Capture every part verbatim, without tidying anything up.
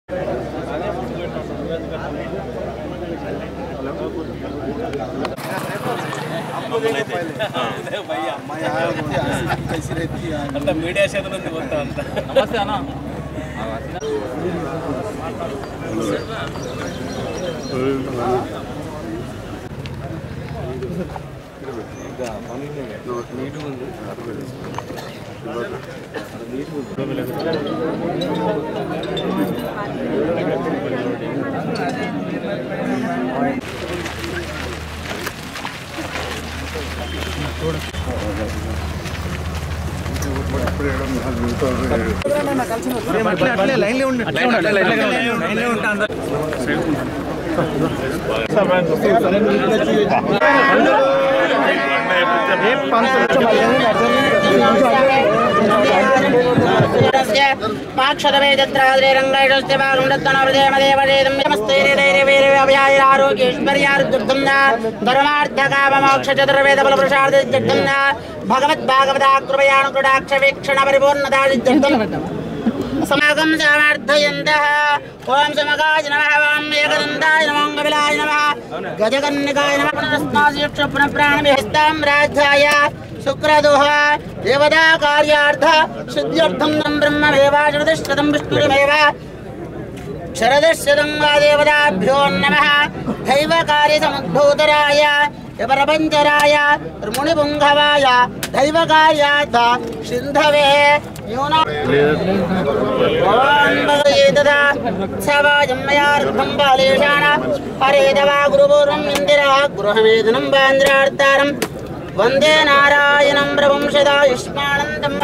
అంత మీడియా చేతులు ఉంది మొత్తం అంతా. నమస్తే అన్న. లైన్లో ఉండి समागम सामर्थयन्तः ओम समगाय नमः ओम एकदन्ताय नमः कपिलाय नमः गजकन्निकाय नमः पुनरस्मास्य पुनः प्राणविहस्तां राजाय शुक्रदोह देवता कार्यार्थ सिद्ध्यर्थं ब्रह्ममेवाशरदशतं विष्णुमेव शरदशतं वा देवताभ्यो नमः दैवकार्यसमुद्भूतराय यपरपञ्चराय मुनिपुङ्गवाय दैवकार्यार्थ सिन्धवे न्यूना तथा सवाजम्मयार्थं बालेशान हरेदवा गुरुपूर्वम् इन्दिरा गृहमेधनं वान्द्रार्तारं वन्दे नारायणं प्रभुं सदा युष्मानन्दं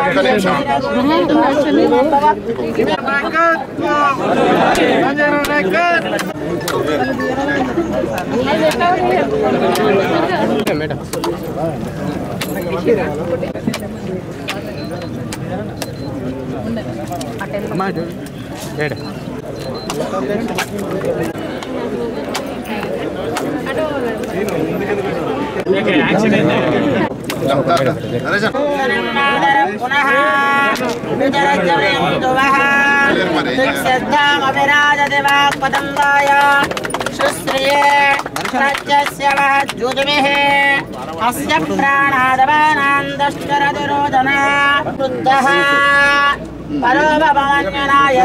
अस्य प्राणादवानान्दश्चरतिरोदना वृद्धः परोपमन्यनाय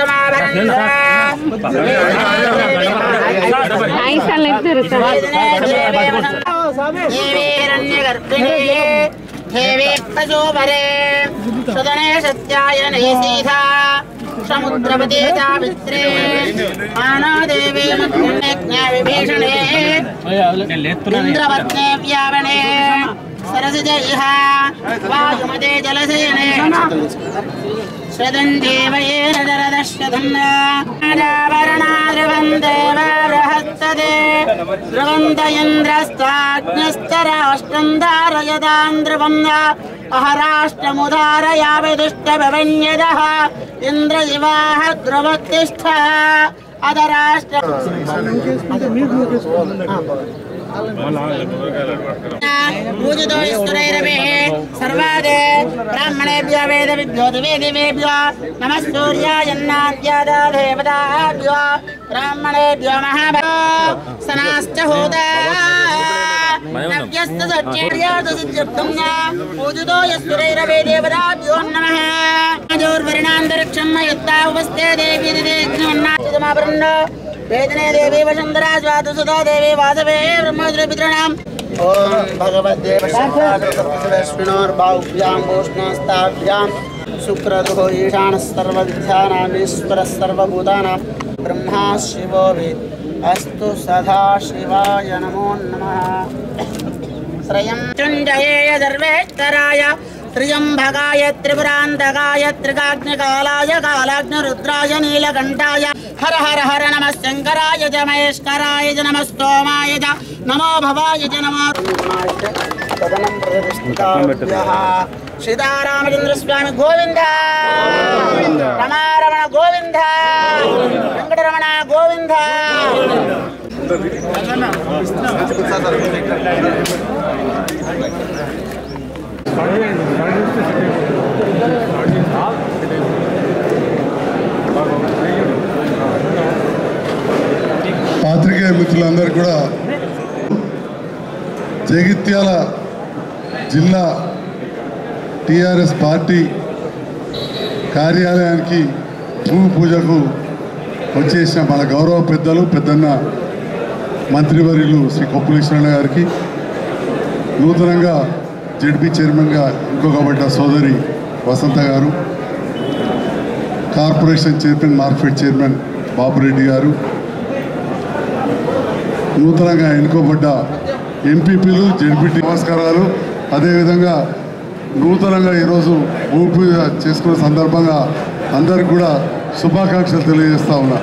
देवे प्रचोपरे सुदने सत्यायने सीधा समुद्रपते सावित्रे मानदेवे विभीषणे इन्द्रपत्ने व्यावणे सरसिजयः वायुमते जलशयने श्रदन्देवयेन जरदश्यधन्नावरणाद्रवन्देव बृहस्तदे ध्रुवन्त इन्द्रस्ताग्निस्तराष्ट्रं धारयदान्द्रवन्ना अहराष्ट्रमुदारयाविदुष्टभवन्यदः इन्द्र इवाह ध्रुवतिष्ठ अधराष्ट्र सर्वादे ब्राह्मणेभ्यो वेदविभ्यो दिवेदिवेभ्यो नमः सूर्यायन्नाद्यादा देवताभ्यो ब्राह्मणेभ्यो महाभो सनाश्च होता नव्यस्त सच्चेर्यादु सिद्ध्यर्थं पूजितो यस्सुरैरवे देवताभ्यो नमः अजोर्वर्णान्तरिक्षं यत्ता उपस्थे देवी दिदेग्निमन्नाचितमावृण्ड वेदने देवी वसुन्धरा स्वादु सुधा देवी वासवे ब्रह्मद्रपितॄणाम् ओम भगवद्देव शिवार्बाहुभ्यां भूष्णस्ताभ्यां शुक्रदुः ईशानः सर्वविद्यानामीश्वरः सर्वभूतानां ब्रह्मा शिवो वेद अस्तु सदा शिवाय नमो नमः श्रयं चुञ्जयेय सर्वेश्वराय त्र्यंबकाय त्रिपुरान्तकाय त्रिकाग्निकालाय कालाग्निरुद्राय नीलकण्ठाय हर हर हर नमः शंकराय च महेश्वराय च नमः स्तोमाय च नमो भवाय च नमो सीतारामचंद्र स्वामी गोविंद रमारमण गोविंद वेंकटरमण गोविंद Start జగిత్యాల జిల్లా టీఆర్ఎస్ పార్టీ కార్యాలయానికి భూమి పూజకు వచ్చేసిన మన గౌరవ పెద్దలు పెద్దన్న మంత్రివర్యులు శ్రీ కొప్పులీశ్వరన్న గారికి, నూతనంగా జెడ్పీ చైర్మన్గా ఇంకొకబడ్డ సోదరి వసంత గారు, corporation chairman market chairman Babu Reddy గారు, నూతనంగా ఎన్నుకోబడ్డ ఎంపీపీలు జెడ్పీటీ నమస్కారాలు. అదేవిధంగా నూతనంగా ఈరోజు భూమి పూజ చేసుకున్న సందర్భంగా అందరికి కూడా శుభాకాంక్షలు తెలియజేస్తా ఉన్నా.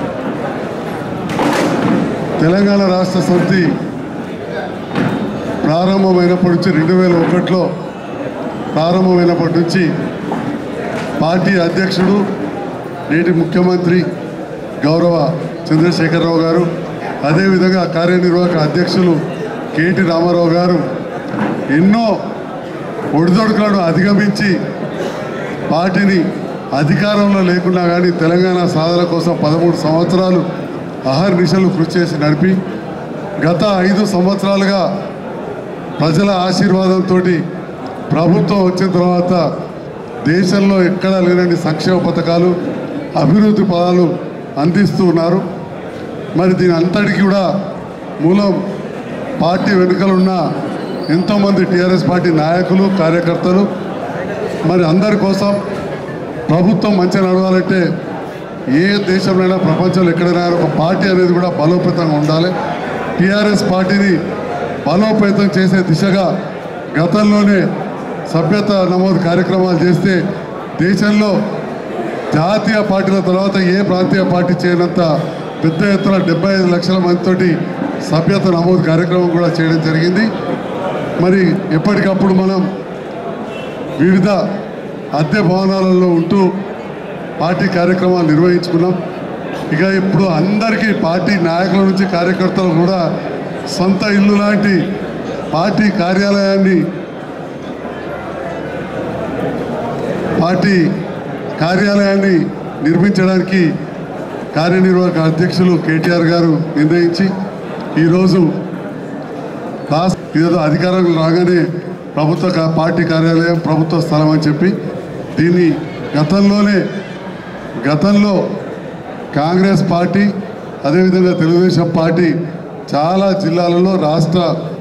తెలంగాణ రాష్ట్ర సమితి ప్రారంభమైనప్పటి నుంచి రెండు వేల ఒకటిలో ప్రారంభమైనప్పటి నుంచి పార్టీ అధ్యక్షుడు నేటి ముఖ్యమంత్రి గౌరవ చంద్రశేఖరరావు గారు, అదేవిధంగా కార్యనిర్వాహక అధ్యక్షులు కేటీ రామారావు గారు ఎన్నో ఒడిదొడుకులను అధిగమించి పార్టీని అధికారంలో లేకున్నా కానీ తెలంగాణ సాధన కోసం పదమూడు సంవత్సరాలు అహర్నిశలు కృషి చేసి నడిపి గత ఐదు సంవత్సరాలుగా ప్రజల ఆశీర్వాదంతో ప్రభుత్వం వచ్చిన తర్వాత దేశంలో ఎక్కడా లేనన్ని సంక్షేమ పథకాలు, అభివృద్ధి పదాలు అందిస్తూ ఉన్నారు. మరి దీని అంతటికి కూడా మూలం పార్టీ వెనుకలున్న ఎంతోమంది టీఆర్ఎస్ పార్టీ నాయకులు, కార్యకర్తలు. మరి అందరి కోసం ప్రభుత్వం మంచిగా నడవాలంటే ఏ దేశంలోనైనా ప్రపంచంలో ఎక్కడైనా ఒక పార్టీ అనేది కూడా బలోపేతంగా ఉండాలి. టీఆర్ఎస్ పార్టీని బలోపేతం చేసే దిశగా గతంలోనే సభ్యత నమోదు కార్యక్రమాలు చేస్తే దేశంలో జాతీయ పార్టీల తర్వాత ఏ ప్రాంతీయ పార్టీ చేయనంత పెద్ద ఎత్తున డెబ్బై ఐదు లక్షల మందితోటి సభ్యత నమోదు కార్యక్రమం కూడా చేయడం జరిగింది. మరి ఎప్పటికప్పుడు మనం వివిధ అద్దె భవనాలలో ఉంటూ పార్టీ కార్యక్రమాలు నిర్వహించుకున్నాం. ఇక ఇప్పుడు అందరికీ పార్టీ నాయకుల నుంచి కార్యకర్తలు కూడా సొంత ఇల్లు లాంటి పార్టీ కార్యాలయాన్ని పార్టీ కార్యాలయాన్ని నిర్మించడానికి కార్యనిర్వాహక అధ్యక్షులు కేటీఆర్ గారు నిర్ణయించి ఈరోజు రాష్ట్ర ఏదో అధికారంలో రాగానే ప్రభుత్వ పార్టీ కార్యాలయం ప్రభుత్వ స్థలం అని చెప్పి దీన్ని గతంలోనే గతంలో కాంగ్రెస్ పార్టీ అదేవిధంగా తెలుగుదేశం పార్టీ చాలా జిల్లాలలో రాష్ట్ర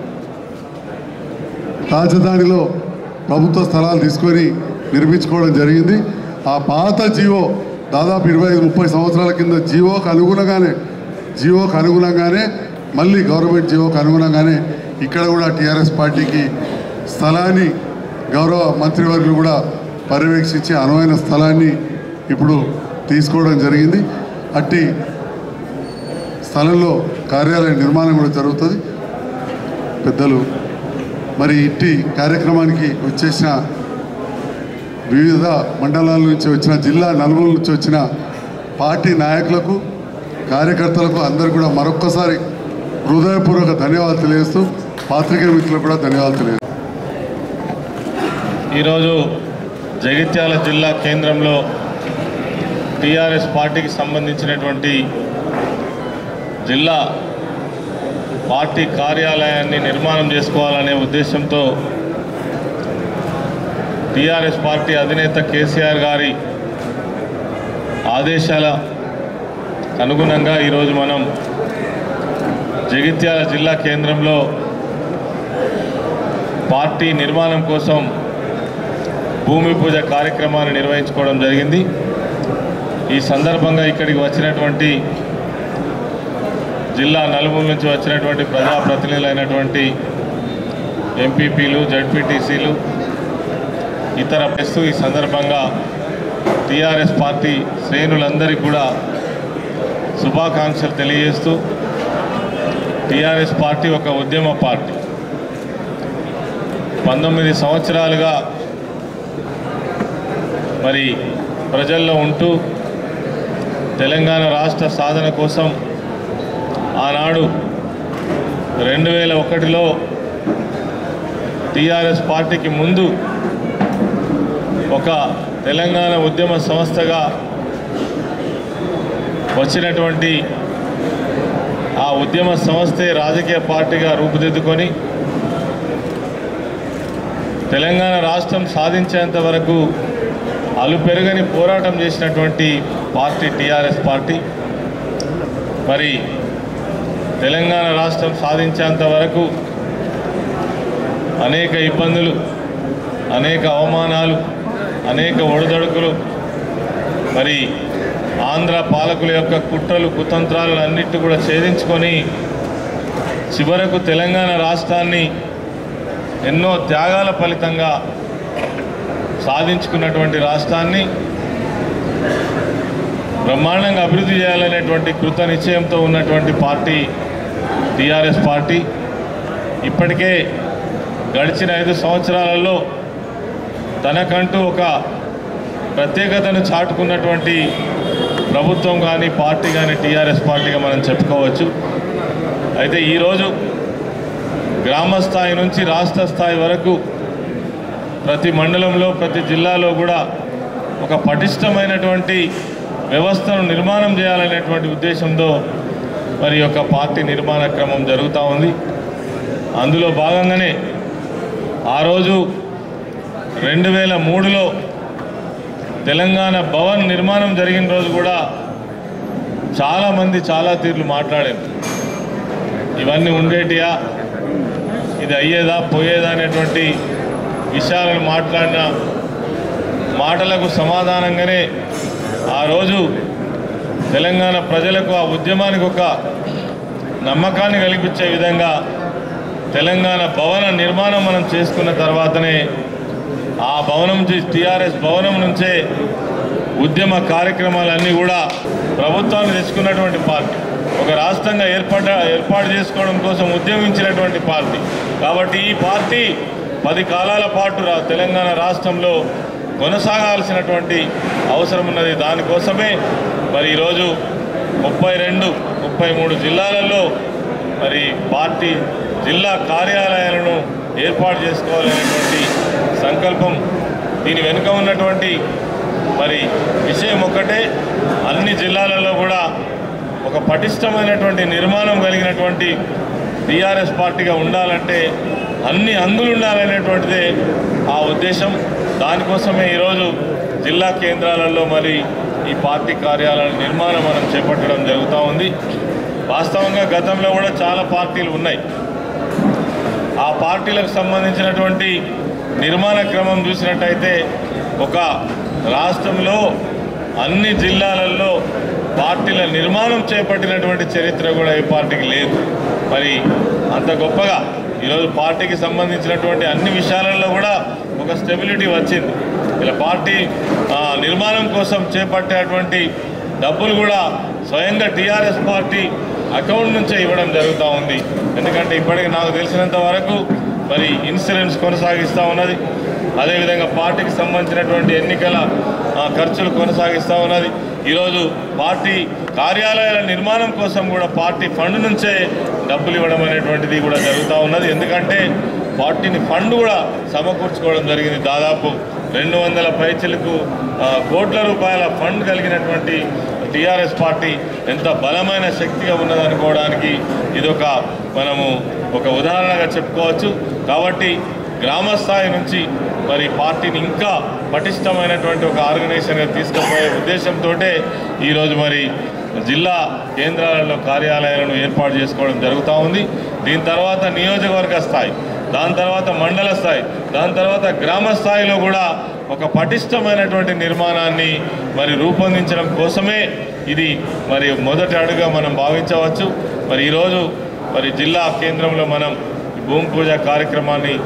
రాజధానిలో ప్రభుత్వ స్థలాలు తీసుకొని నిర్మించుకోవడం జరిగింది. ఆ పాత జీవో దాదాపు ఇరవై ఐదు ముప్పై సంవత్సరాల కింద జీవోకు అనుగుణంగానే జీవోకు అనుగుణంగానే మళ్ళీ గవర్నమెంట్ జీవోకు అనుగుణంగానే ఇక్కడ కూడా టీఆర్ఎస్ పార్టీకి స్థలాన్ని గౌరవ మంత్రివర్యులు కూడా పర్యవేక్షించి అనువైన స్థలాన్ని ఇప్పుడు తీసుకోవడం జరిగింది. అట్టి స్థలంలో కార్యాలయ నిర్మాణం కూడా జరుగుతుంది. పెద్దలు మరి ఇట్టి కార్యక్రమానికి వచ్చేసిన వివిధ మండలాల నుంచి వచ్చిన జిల్లా నలుగురు నుంచి వచ్చిన పార్టీ నాయకులకు, కార్యకర్తలకు అందరూ కూడా మరొక్కసారి హృదయపూర్వక ధన్యవాదాలు తెలియజేస్తూ పాత్రికేయ మిత్రులకు కూడా ధన్యవాదాలు తెలియజేస్తాం. ఈరోజు జగిత్యాల జిల్లా కేంద్రంలో టీఆర్ఎస్ పార్టీకి సంబంధించినటువంటి జిల్లా పార్టీ కార్యాలయాన్ని నిర్మాణం చేసుకోవాలనే ఉద్దేశంతో టీఆర్ఎస్ పార్టీ అధినేత కేసీఆర్ గారి ఆదేశాల అనుగుణంగా ఈరోజు మనం జగిత్యాల జిల్లా కేంద్రంలో పార్టీ నిర్మాణం కోసం భూమి పూజ కార్యక్రమాన్ని నిర్వహించుకోవడం జరిగింది. ఈ సందర్భంగా ఇక్కడికి వచ్చినటువంటి జిల్లా నలుమూల నుంచి వచ్చినటువంటి ప్రజాప్రతినిధులైనటువంటి ఎంపీపీలు, జడ్పీటీసీలు, ఇతర ప్రెస్ ఈ సందర్భంగా టీఆర్ఎస్ పార్టీ శ్రేణులందరికీ కూడా శుభాకాంక్షలు తెలియజేస్తూ, టీఆర్ఎస్ పార్టీ ఒక ఉద్యమ పార్టీ. పంతొమ్మిది సంవత్సరాలుగా మరి ప్రజల్లో ఉంటూ తెలంగాణ రాష్ట్ర సాధన కోసం ఆనాడు రెండు వేల ఒకటిలో టీఆర్ఎస్ పార్టీకి ముందు ఒక తెలంగాణ ఉద్యమ సంస్థగా వచ్చినటువంటి ఆ ఉద్యమ సంస్థే రాజకీయ పార్టీగా రూపుదిద్దుకొని తెలంగాణ రాష్ట్రం సాధించేంత వరకు అలుపెరుగని పోరాటం చేసినటువంటి పార్టీ టీఆర్ఎస్ పార్టీ. మరి తెలంగాణ రాష్ట్రం సాధించేంత వరకు అనేక ఇబ్బందులు, అనేక అవమానాలు, అనేక ఒడిదొడుకులు, మరి ఆంధ్ర పాలకుల యొక్క కుట్రలు కుతంత్రాలను అన్నిటి కూడా ఛేదించుకొని చివరకు తెలంగాణ రాష్ట్రాన్ని ఎన్నో త్యాగాల ఫలితంగా సాధించుకున్నటువంటి రాష్ట్రాన్ని బ్రహ్మాండంగా అభివృద్ధి చేయాలనేటువంటి కృత నిశ్చయంతో ఉన్నటువంటి పార్టీ టీఆర్ఎస్ పార్టీ. ఇప్పటికే గడిచిన ఐదు సంవత్సరాలలో తనకంటూ ఒక ప్రత్యేకతను చాటుకున్నటువంటి ప్రభుత్వం కానీ పార్టీ కానీ టీఆర్ఎస్ పార్టీగా మనం చెప్పుకోవచ్చు. అయితే ఈరోజు గ్రామ స్థాయి నుంచి రాష్ట్ర స్థాయి వరకు ప్రతి మండలంలో ప్రతి జిల్లాలో కూడా ఒక పటిష్టమైనటువంటి వ్యవస్థను నిర్మాణం చేయాలనేటువంటి ఉద్దేశంతో మరి యొక్క పార్టీ నిర్మాణ క్రమం జరుగుతూ ఉంది. అందులో భాగంగానే ఆ రోజు రెండు వేల మూడులో తెలంగాణ భవన్ నిర్మాణం జరిగిన రోజు కూడా చాలామంది చాలా తీర్లు మాట్లాడారు. ఇవన్నీ ఉండేటియా, ఇది అయ్యేదా పోయేదా అనేటువంటి విషయాలను మాట్లాడిన మాటలకు సమాధానంగానే ఆ రోజు తెలంగాణ ప్రజలకు ఆ ఉద్యమానికి ఒక నమ్మకాన్ని కల్పించే విధంగా తెలంగాణ భవన నిర్మాణం మనం చేసుకున్న తర్వాతనే ఆ భవనం నుంచి టీఆర్ఎస్ భవనం నుంచే ఉద్యమ కార్యక్రమాలన్నీ కూడా ప్రభుత్వాన్ని తెచ్చుకున్నటువంటి పార్టీ, ఒక రాష్ట్రంగా ఏర్పడ ఏర్పాటు చేసుకోవడం కోసం ఉద్యమించినటువంటి పార్టీ. కాబట్టి ఈ పార్టీ పది కాలాల పాటు తెలంగాణ రాష్ట్రంలో కొనసాగాల్సినటువంటి అవసరం ఉన్నది. దానికోసమే మరి ఈరోజు ముప్పై రెండు ముప్పై మూడు జిల్లాలలో మరి పార్టీ జిల్లా కార్యాలయాలను ఏర్పాటు చేసుకోవాలనేటువంటి సంకల్పం. దీని వెనుక ఉన్నటువంటి మరి విషయం ఒక్కటే, అన్ని జిల్లాలలో కూడా ఒక పటిష్టమైనటువంటి నిర్మాణం కలిగినటువంటి టీఆర్ఎస్ పార్టీగా ఉండాలంటే అన్ని అంగులు ఉండాలనేటువంటిదే ఆ ఉద్దేశం. దానికోసమే ఈరోజు జిల్లా కేంద్రాలలో మరి ఈ పార్టీ కార్యాలయాల నిర్మాణం మనం చేపట్టడం జరుగుతూ ఉంది. వాస్తవంగా గతంలో కూడా చాలా పార్టీలు ఉన్నాయి. ఆ పార్టీలకు సంబంధించినటువంటి నిర్మాణ క్రమం చూసినట్టయితే ఒక రాష్ట్రంలో అన్ని జిల్లాలలో పార్టీల నిర్మాణం చేపట్టినటువంటి చరిత్ర కూడా ఏ పార్టీకి లేదు. మరి అంత గొప్పగా ఈరోజు పార్టీకి సంబంధించినటువంటి అన్ని విషయాలలో కూడా ఒక స్టెబిలిటీ వచ్చింది. ఇలా పార్టీ నిర్మాణం కోసం చేపట్టేటువంటి డబ్బులు కూడా స్వయంగా టీఆర్ఎస్ పార్టీ అకౌంట్ నుంచే ఇవ్వడం జరుగుతూ ఉంది. ఎందుకంటే ఇప్పటికి నాకు తెలిసినంత వరకు మరి ఇన్సూరెన్స్ కొనసాగిస్తూ ఉన్నది. అదేవిధంగా పార్టీకి సంబంధించినటువంటి ఎన్నికల ఖర్చులు కొనసాగిస్తూ ఉన్నది. ఈరోజు పార్టీ కార్యాలయాల నిర్మాణం కోసం కూడా పార్టీ ఫండ్ నుంచే డబ్బులు ఇవ్వడం అనేటువంటిది కూడా జరుగుతూ ఉన్నది. ఎందుకంటే పార్టీని ఫండ్ కూడా సమకూర్చుకోవడం జరిగింది. దాదాపు రెండు వందల పైచలకు కోట్ల రూపాయల ఫండ్ కలిగినటువంటి టీఆర్ఎస్ పార్టీ ఎంత బలమైన శక్తిగా ఉన్నదనుకోవడానికి ఇదొక మనము ఒక ఉదాహరణగా చెప్పుకోవచ్చు. కాబట్టి గ్రామ స్థాయి నుంచి మరి పార్టీని ఇంకా పటిష్టమైనటువంటి ఒక ఆర్గనైజేషన్గా తీసుకుపోయే ఉద్దేశంతో ఈరోజు మరి జిల్లా కేంద్రాలలో కార్యాలయాలను ఏర్పాటు చేసుకోవడం జరుగుతూ ఉంది. దీని తర్వాత నియోజకవర్గ స్థాయి, దాని తర్వాత మండల స్థాయి, దాని తర్వాత గ్రామ స్థాయిలో కూడా ఒక పటిష్టమైనటువంటి నిర్మాణాన్ని మరి రూపొందించడం కోసమే ఇది మరి మొదటి అడుగుగా మనం భావించవచ్చు. మరి ఈరోజు మరి జిల్లా కేంద్రంలో మనం భూమి పూజ కార్యక్రమాన్ని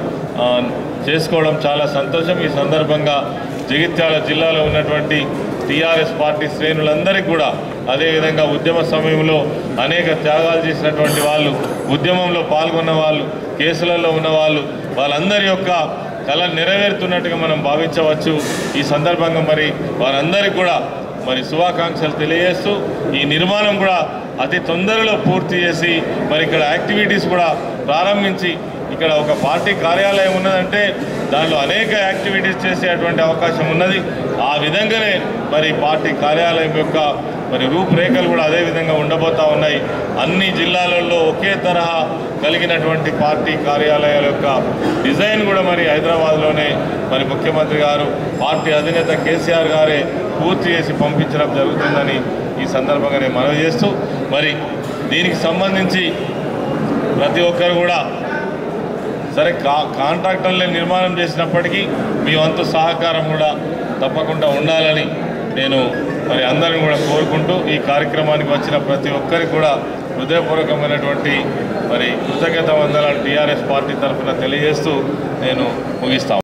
చేసుకోవడం చాలా సంతోషం. ఈ సందర్భంగా జగిత్యాల జిల్లాలో ఉన్నటువంటి టీఆర్ఎస్ పార్టీ శ్రేణులందరికీ కూడా, అదేవిధంగా ఉద్యమ సమయంలో అనేక త్యాగాలు చేసినటువంటి వాళ్ళు, ఉద్యమంలో పాల్గొన్న వాళ్ళు, కేసులలో ఉన్న వాళ్ళు, వాళ్ళందరి యొక్క కళ నెరవేరుతున్నట్టుగా మనం భావించవచ్చు. ఈ సందర్భంగా మరి వారందరికీ కూడా మరి శుభాకాంక్షలు తెలియజేస్తూ ఈ నిర్మాణం కూడా అతి తొందరలో పూర్తి చేసి మరి ఇక్కడ యాక్టివిటీస్ కూడా ప్రారంభించి, ఇక్కడ ఒక పార్టీ కార్యాలయం ఉన్నదంటే దానిలో అనేక యాక్టివిటీస్ చేసేటువంటి అవకాశం ఉన్నది. ఆ విధంగానే మరి పార్టీ కార్యాలయం యొక్క మరి రూపురేఖలు కూడా అదే విధంగా ఉండబోతా ఉన్నాయి. అన్ని జిల్లాలలో ఒకే తరహా కలిగినటువంటి పార్టీ కార్యాలయాల యొక్క డిజైన్ కూడా మరి హైదరాబాద్లోనే మరి ముఖ్యమంత్రి గారు పార్టీ అధినేత కేసీఆర్ గారే పూర్తి చేసి పంపించడం జరుగుతుందని ఈ సందర్భంగా నేను మనవి చేస్తూ, మరి దీనికి సంబంధించి ప్రతి ఒక్కరు కూడా సరే కా కాంట్రాక్టర్లే నిర్మాణం చేసినప్పటికీ మీ వంతు సహకారం కూడా తప్పకుండా ఉండాలని నేను మరి అందరిని కూడా కోరుకుంటూ ఈ కార్యక్రమానికి వచ్చిన ప్రతి ఒక్కరికి కూడా హృదయపూర్వకమైనటువంటి మరి కృతజ్ఞత వందనాలు టీఆర్ఎస్ పార్టీ తరఫున తెలియజేస్తూ నేను ముగిస్తాను.